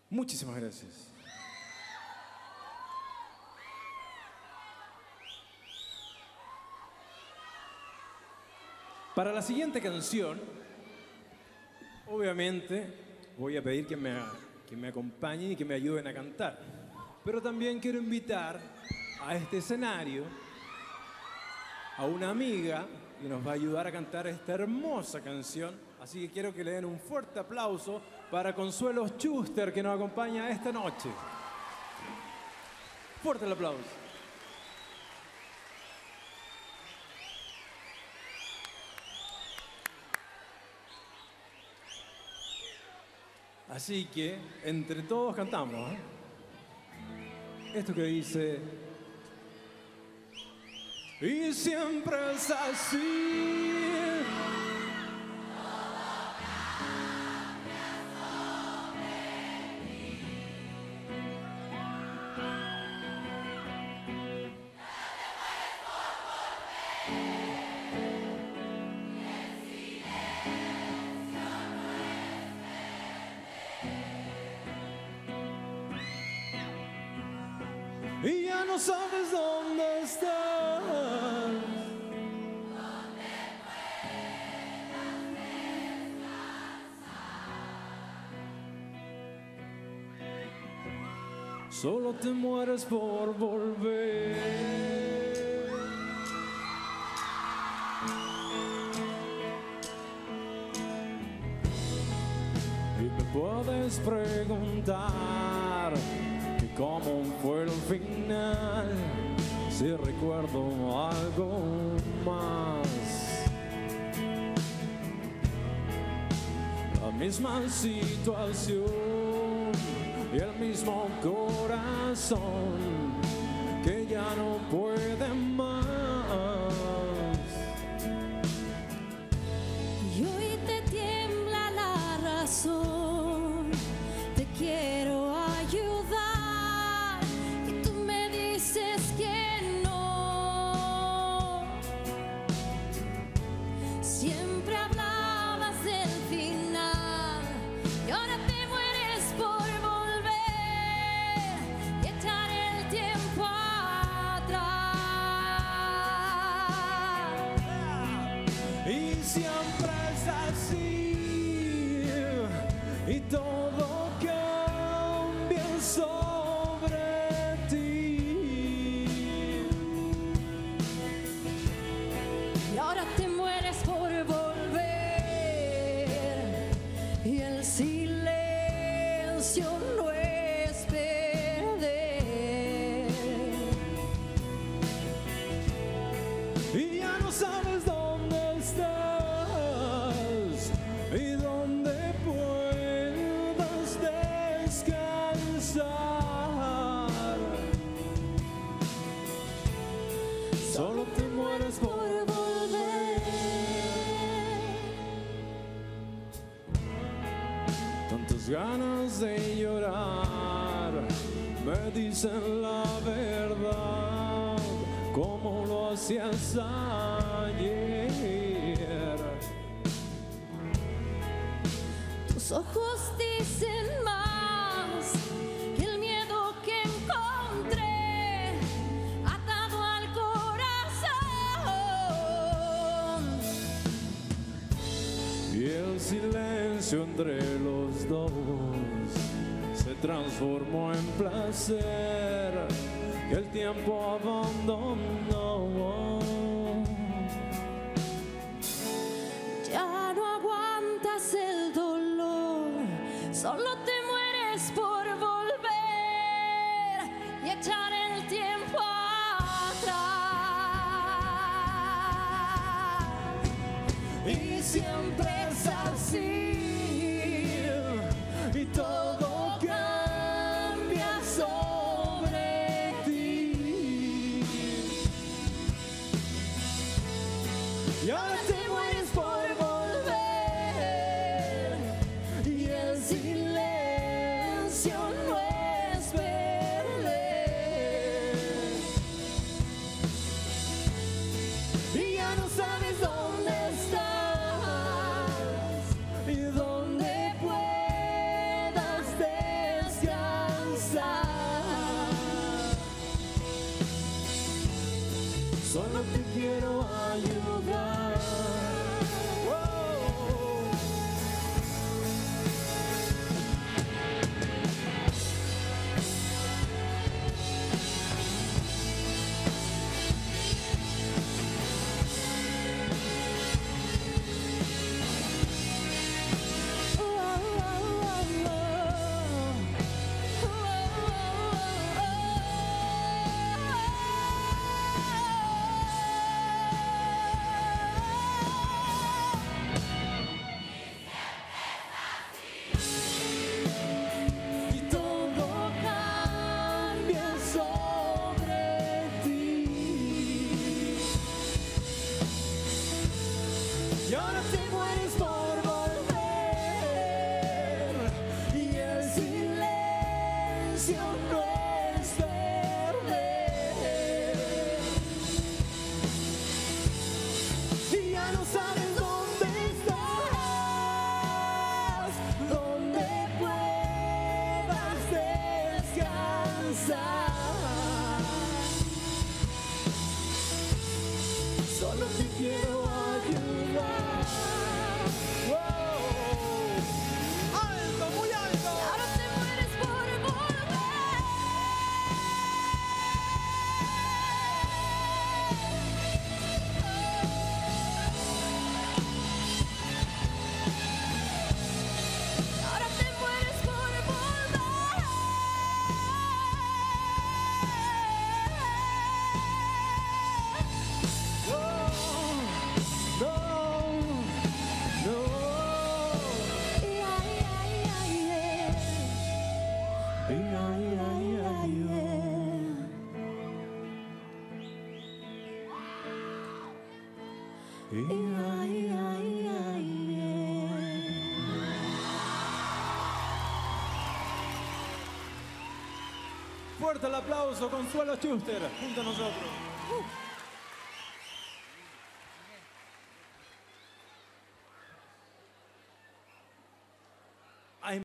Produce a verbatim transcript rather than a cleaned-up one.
Muchísimas gracias. Para la siguiente canción, obviamente voy a pedir que me, que me acompañen y que me ayuden a cantar. Pero también quiero invitar a este escenario a una amiga que nos va a ayudar a cantar esta hermosa canción. Así que quiero que le den un fuerte aplauso para Consuelo Schuster, que nos acompaña esta noche. Fuerte el aplauso. Así que entre todos cantamos, ¿eh? Esto que dice: y siempre es así. Y ya no sabes dónde estás. ¿Dónde puedas descansar? Solo te mueres por volver. Y me puedes preguntar cómo fue el final, si recuerdo algo más. La misma situación y el mismo corazón que ya no puede más. Y hoy te tiembla la razón, te quiero ayudar. Siempre hablabas del final y ahora te mueres por volver y echar el tiempo atrás. Y siempre es así y todo cambia sobre ti. Y ahora te mueres por volver y el silencio no es perder. Y ya no sabes dónde estás y dónde puedas descansar. Solo te mueres por volver. tantas ganas de llorar, me dicen la verdad, como lo hacías ayer. Tus ojos dicen más que el miedo que encontré atado al corazón. Y el silencio entre los dos se transformó en placer que el tiempo abandonó. Ya no aguantas el dolor, solo te mueres por volver y echar el tiempo atrás. Y siempre es así y todo cambia sobre ti. Y ahora te mueres por volver y el silencio no es perder. Y ya no sabes dónde estás y dónde Ia, ia, ia, ia. Fuerte el aplauso, Consuelo Schuster, junto a nosotros. Uh.